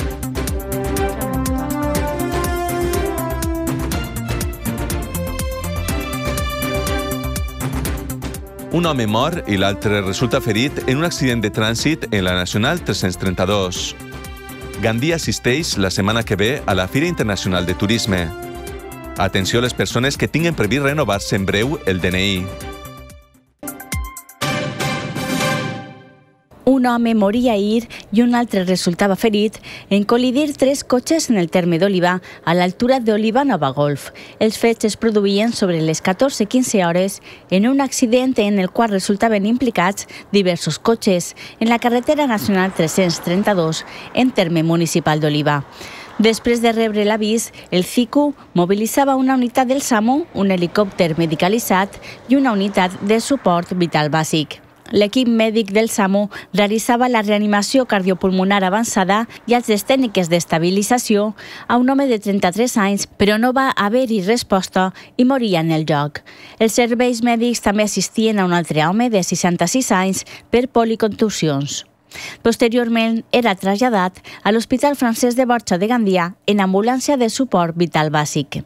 Un home mor i l'altre resulta ferit en un accident de trànsit en la Nacional 332. Gandia assisteix la setmana que ve a la Fira Internacional de Turisme. Atenció a les persones que tinguin previst renovar-se en breu el DNI. Un home moria ahir i un altre resultava ferit en col·lidir 3 cotxes en el terme d'Oliva, a l'altura d'Oliva Nova Golf. Els fets es produïen sobre les 14:15 hores en un accident en el qual resultaven implicats diversos cotxes en la carretera nacional 332 en terme municipal d'Oliva. Després de rebre l'avís, el CICU mobilitzava una unitat del SAMU, un helicòpter medicalitzat i una unitat de suport vital bàsic. L'equip mèdic del SAMU realitzava la reanimació cardiopulmonar avançada i altres tècniques d'estabilització a un home de 33 anys, però no va haver-hi resposta i moria en el lloc. Els serveis mèdics també assistien a un altre home de 66 anys per policontusions. Posteriorment era traslladat a l'Hospital Francesc de Borja de Gandia en ambulància de suport vital bàsic.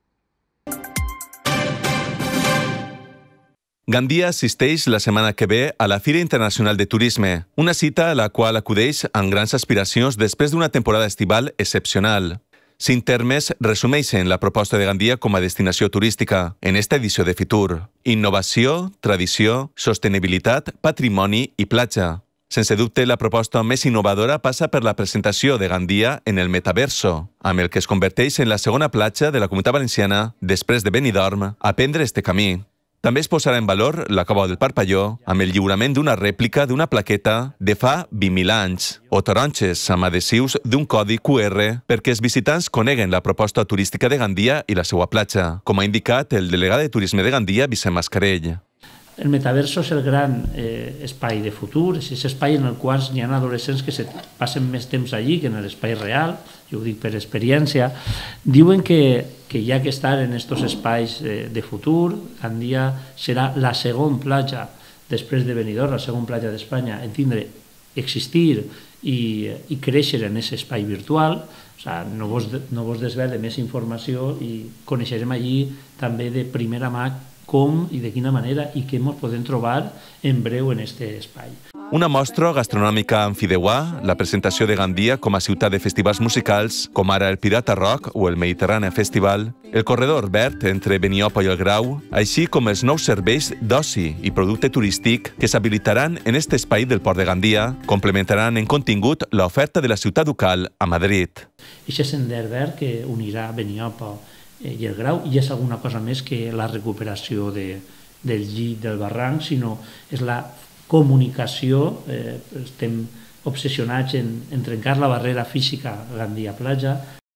Gandia assisteix la setmana que ve a la Fira Internacional de Turisme, una cita a la qual acudeix amb grans aspiracions després d'una temporada estival excepcional. 5 termes resumeixen la proposta de Gandia com a destinació turística en esta edició de Fitur: innovació, tradició, sostenibilitat, patrimoni i platja. Sense dubte, la proposta més innovadora passa per la presentació de Gandia en el metaverso, amb el que es converteix en la segona platja de la Comunitat Valenciana, després de Benidorm, a prendre este camí. També es posarà en valor la Cova del Parpalló amb el lliurament d'una rèplica d'una plaqueta de fa 20.000 anys o taronges amb adhesius d'un codi QR perquè els visitants coneguen la proposta turística de Gandia i la seva platja, com ha indicat el delegat de Turisme de Gandia, Vicent Mascarell. El metaverso és el gran espai de futur, és aquest espai en el qual hi ha adolescents que passen més temps allí que en l'espai real, jo ho dic per experiència. Diuen que hi ha que estar en aquests espais de futur. Gandia serà la segona platja després de Benidorm, la segona platja d'Espanya, en tindre, existir i créixer en aquest espai virtual. O sigui, no vos desvele més informació i coneixerem allí també de primera mà com i de quina manera i què ens podem trobar en breu en aquest espai. Una mostra gastronòmica amb fideuà, la presentació de Gandia com a ciutat de festivals musicals, com ara el Pirata Rock o el Mediterrani Festival, el corredor verd entre Beniopa i el Grau, així com els nous serveis d'oci i producte turístic que s'habilitaran en aquest espai del Port de Gandia, complementaran en contingut l'oferta de la ciutat ducal a Madrid. Aquest sender verd que unirà Beniopa i el Grau, i és alguna cosa més que la recuperació del llit del barranc, sinó és la comunicació. Estem obsessionats en trencar la barrera física Gandia-Platja.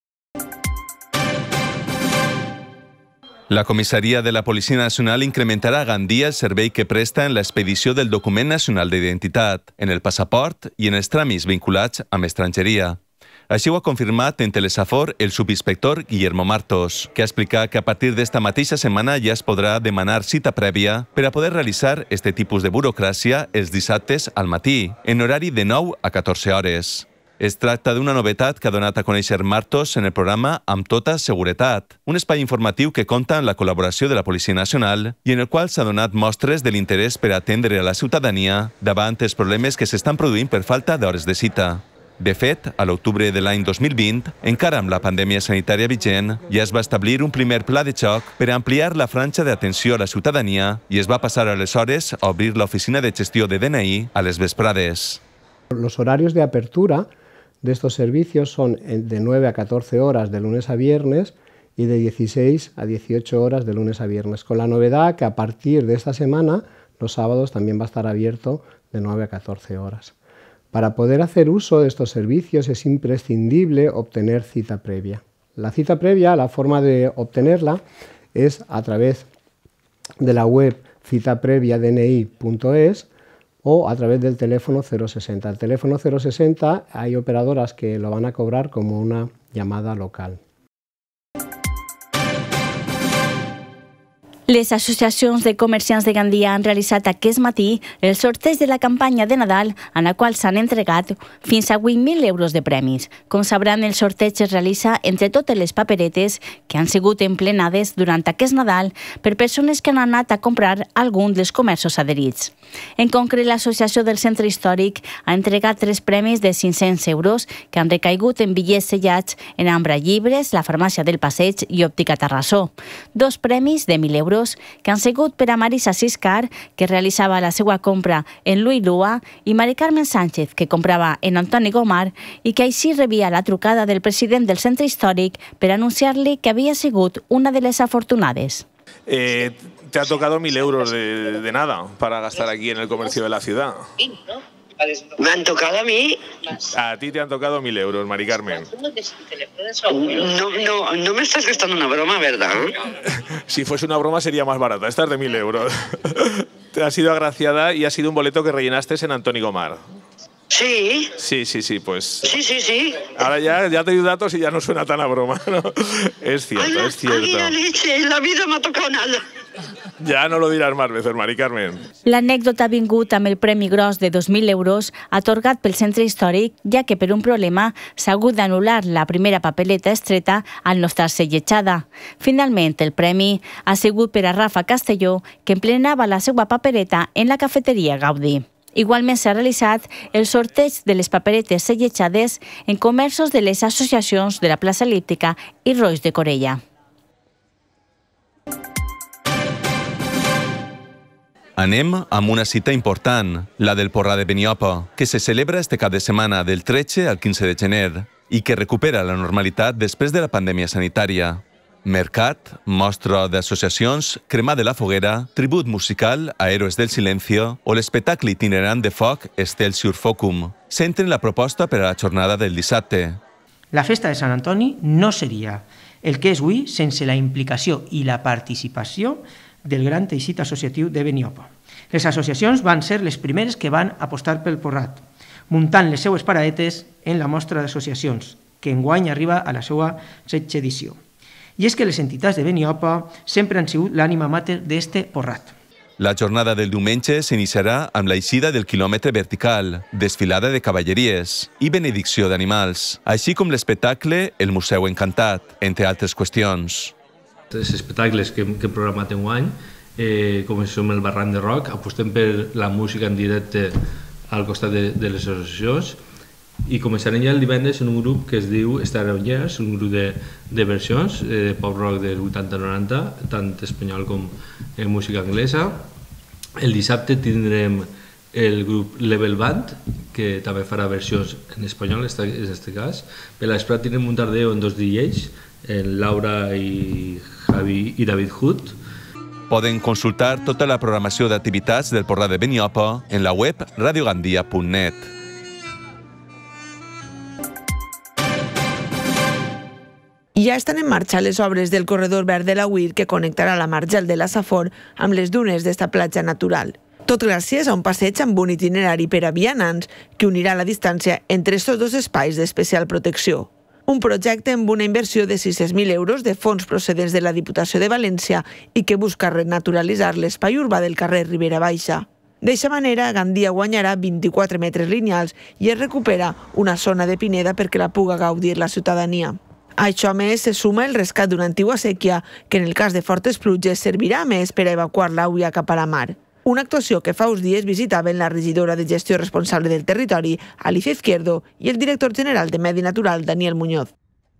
La comissaria de la Policia Nacional incrementarà a Gandia el servei que presta en l'expedició del document nacional d'identitat, en el passaport i en els tràmits vinculats amb estrangeria. Així ho ha confirmat en Telesafor el subinspector Guillermo Martos, que ha explicat que a partir d'esta mateixa setmana ja es podrà demanar cita prèvia per a poder realitzar este tipus de burocràcia els dissabtes al matí, en horari de 9 a 14 hores. Es tracta d'una novetat que ha donat a conèixer Martos en el programa Amb tota seguretat, un espai informatiu que compta amb la col·laboració de la Policia Nacional i en el qual s'ha donat mostres de l'interès per atendre a la ciutadania davant els problemes que s'estan produint per falta d'hores de cita. De fet, a l'octubre de l'any 2020, encara amb la pandèmia sanitària vigent, ja es va establir un primer pla de xoc per ampliar la franja d'atenció a la ciutadania i es va passar aleshores a obrir l'oficina de gestió de DNI a les vesprades. Los horarios de apertura de estos servicios son de 9 a 14 horas de lunes a viernes y de 16 a 18 horas de lunes a viernes, con la novedad que a partir de esta semana los sábados también va a estar abierto de 9 a 14 horas. Para poder hacer uso de estos servicios es imprescindible obtener cita previa. La cita previa, la forma de obtenerla es a través de la web citapreviadni.es o a través del teléfono 060. El teléfono 060 hay operadoras que lo van a cobrar como una llamada local. Les associacions de comerciants de Gandia han realitzat aquest matí el sorteig de la campanya de Nadal en la qual s'han entregat fins a 8.000 euros de premis. Com sabran, el sorteig es realitza entre totes les paperetes que han sigut emplenades durant aquest Nadal per persones que han anat a comprar algun dels comerços adherits. En concret, l'Associació del Centre Històric ha entregat 3 premis de 500 euros que han recaigut en bitllets sellats en Ambra Llibres, la Farmàcia del Passeig i Òptica Terrassó. 2 premis de 1.000 euros que han sigut per a Marisa Siscar, que realitzava la seva compra en Louis Lua, i Mari Carmen Sánchez, que comprava en Antoni Gomar i que així rebia la trucada del president del Centre Històric per anunciar-li que havia sigut una de les afortunades. Te ha tocado 1.000 euros de nada para gastar aquí en el comercio de la ciudad. ¿Me han tocado a mí? A ti te han tocado 1.000 euros, Mari Carmen. No me estás gastando una broma, ¿verdad? Si fuese una broma sería más barata. Esta es de 1.000 euros. Te has sido agraciada y ha sido un boleto que rellenaste en Antoni Gomar. Sí. Sí, pues... Sí. Ahora ya te doy datos y ya no suena tan a broma, ¿no? Es cierto, es cierto. Ay, la leche, en la vida me ha tocado nada. Ja no lo diràs más veces, Mari Carmen. L'anècdota ha vingut amb el premi gros de 2.000 euros atorgat pel Centre Històric, ja que per un problema s'ha hagut d'anul·lar la primera papeleta estreta al no estar-se lletjada. Finalment, el premi ha sigut per a Rafa Castelló, que emplenava la seva papereta en la cafeteria Gaudí. Igualment s'ha realitzat el sorteig de les paperetes sellejades en comerços de les associacions de la plaça El·líptica i Roix de Corella. Anem amb una cita important, la del Porrà de Beniopa, que se celebra este cap de setmana del 13 al 15 de gener i que recupera la normalitat després de la pandèmia sanitària. Mercat, mostra d'associacions, cremar de la foguera, tribut musical a Héroes del Silencio o l'espectacle itinerant de foc Excelsior Focum. Centren la proposta per a la jornada del dissabte. La festa de Sant Antoni no seria el que és avui sense la implicació i la participació del gran teixit associatiu de Beniopa. Les associacions van ser les primeres que van apostar pel porrat, muntant les seues paradetes en la mostra d'associacions, que enguany arriba a la seva 16ª edició. I és que les entitats de Beniopa sempre han sigut l'ànima mater d'este porrat. La jornada del diumenge s'iniciarà amb l'eixida del quilòmetre vertical, desfilada de cavalleries i benedicció d'animals, així com l'espectacle El Museu Encantat, entre altres qüestions. Els espectacles que hem programat enguany, com som el Barranc de Roc, apostem per la música en directe al costat de les associacions i començarem ja el divendres en un grup que es diu Stereo Jazz, un grup de versions de pop rock del 80-90, tant espanyol com música anglesa. El dissabte tindrem el grup Level Band, que també farà versions en espanyol, en aquest cas. Per l'esprat tindrem un tardeo en 2 DJs, en Laura i Javi i David Hood. Poden consultar tota la programació d'activitats del Porrà de Beniopa en la web radiogandia.net. Ja estan en marxa les obres del corredor verd de la UIR que connectarà la margel de la Safor amb les dunes d'esta platja natural. Tot gràcies a un passeig amb un itinerari per a vianants que unirà la distància entre aquests 2 espais d'especial protecció. Un projecte amb una inversió de 600.000 euros de fons procedents de la Diputació de València i que busca renaturalitzar l'espai urbà del carrer Ribera Baixa. D'aquesta manera, Gandia guanyarà 24 metres lineals i es recupera una zona de pineda perquè la puga gaudir la ciutadania. A això, a més, se suma el rescat d'una antigua sèquia que, en el cas de fortes pluges, servirà a més per a evacuar l'aigua cap a la mar. Una actuació que fa uns dies visitaven la regidora de Gestió Responsable del Territori, Alicia Izquierdo, i el director general de Medi Natural, Daniel Muñoz.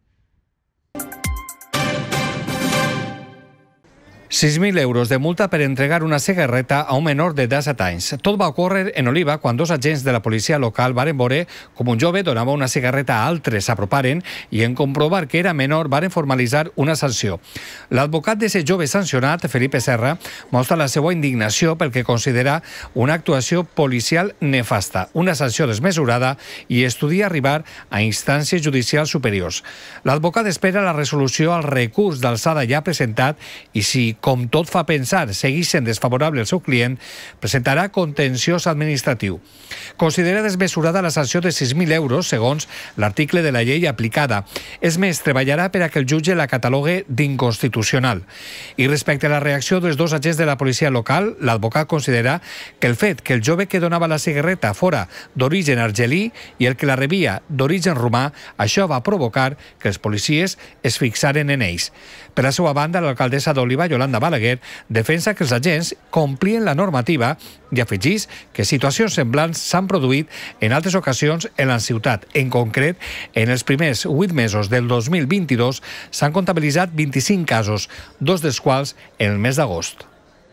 6.000 euros de multa per entregar una cigarreta a un menor de 17 anys. Tot va ocórrer en Oliva quan 2 agents de la policia local varen veure com un jove donava una cigarreta a altres, s'aproparen i en comprovar que era menor varen formalitzar una sanció. L'advocat d'aquest jove sancionat, Felipe Serra, mostra la seva indignació pel que considera una actuació policial nefasta, una sanció desmesurada i estudia arribar a instàncies judicials superiors. L'advocat espera la resolució al recurs d'alçada ja presentat i si com tot fa pensar segueix sent desfavorable al seu client, presentarà contenciós administratiu. Considera desmesurada la sanció de 6.000 euros, segons l'article de la llei aplicada. És més, treballarà per a que el jutge la catalogue d'inconstitucional. I respecte a la reacció dels dos agents de la policia local, l'advocat considera que el fet que el jove que donava la cigarreta fora d'origen argelí i el que la rebia d'origen romà, això va provocar que els policies es fixaren en ells. Per la seva banda, l'alcaldessa d'Oliva, Yolanda Balaguer, defensa que els agents complien la normativa i afegís que situacions semblants s'han produït en altres ocasions en la ciutat. En concret, en els primers 8 mesos del 2022 s'han comptabilitzat 25 casos, 2 dels quals en el mes d'agost.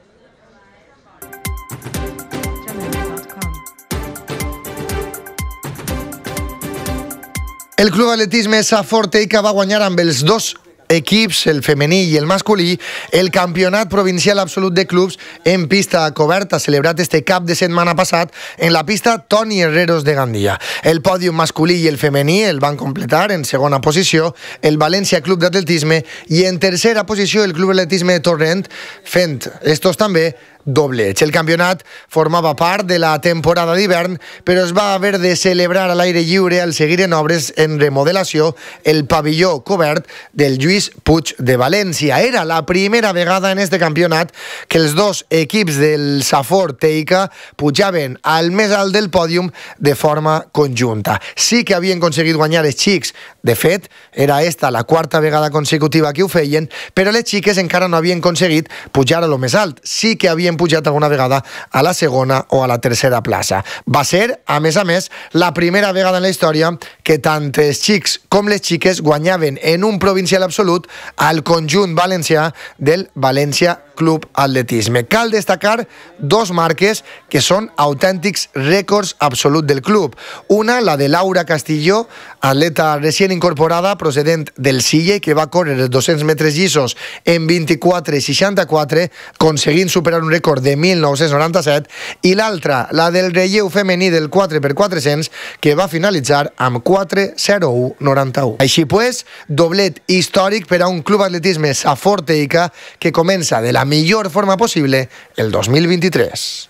El Club Atletisme Safor Teica va guanyar amb els dos equips, el femení i el masculí, el campionat provincial absolut de clubs en pista coberta, celebrat este cap de setmana passat en la pista Toni Herreros de Gandia. El pòdium masculí i el femení el van completar en segona posició el València Club d'Atletisme i en tercera posició el Club Atletisme Torrent, fent estos també dobleig. El campionat formava part de la temporada d'hivern, però es va haver de celebrar a l'aire lliure al seguir en obres en remodelació el pavelló cobert del Lluís Puig de València. Era la primera vegada en este campionat que els dos equips del Safor Teica pujaven al més alt del pòdium de forma conjunta. Sí que havien aconseguit guanyar els xics. De fet, era esta la quarta vegada consecutiva que ho feien, però les xiques encara no havien aconseguit pujar a lo més alt. Sí que havien pujat alguna vegada a la segona o a la tercera plaça. Va ser, a més, la primera vegada en la història que tant els xics com les xiques guanyaven en un provincial absolut al conjunt valencià del València Club Atletisme. Cal destacar dos marques que són autèntics rècords absolut del club. Una, la de Laura Castillo, atleta recient incorporada procedent del Sille, que va córrer els 200 metres llisos en 24:64, aconseguint superar un rècord de 1997, i l'altra, la del relleu femení del 4x400, que va finalitzar amb 4:01:91. Així pues, doblet històric per a un club atletisme Safor Teica que comença de la millor forma possible el 2023.